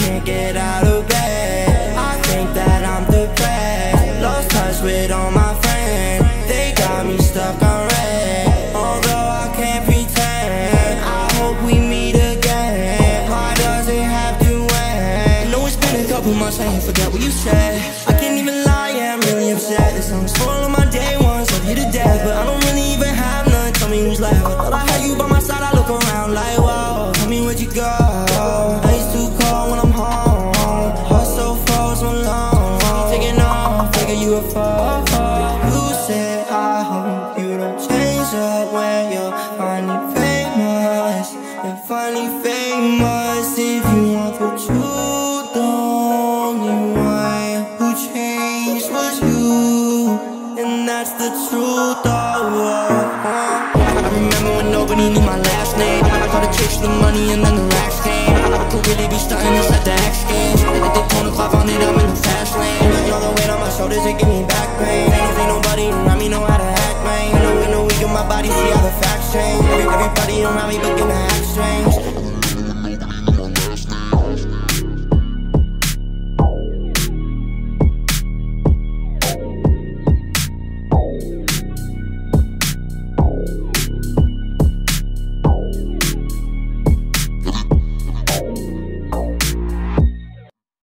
can't get out of bed. I think that I'm depressed. Lost touch with all my friends. They got me stuck on red. Although I can't pretend, I hope we meet again. Why does it have to end? I know it's been a couple months, I ain't forget what you said. I can't even lie, yeah, I'm really upset. This song's for all of my day ones, love you to death, but I don't really even have none. Tell me who's left. I thought I had you by my side, I look around like, whoa, tell me where'd you go? Ice too cold when I'm home. Heart so frozen long. Taking off, figure you a fall. You said I hope you don't change up when you're finally famous. You're finally famous. If you want the truth, the only one who changed was you, and that's the truth. I remember when nobody knew my last name. I tried to chase the money and then the racks came. I could really be starting this at the X Games. They tone o'clock on it, I'm in the fast lane. You know the weight on my shoulders, it give me back pain. Ain't nobody around me know how to act, man. In the week of my body, see how the facts change. Everybody around me looking at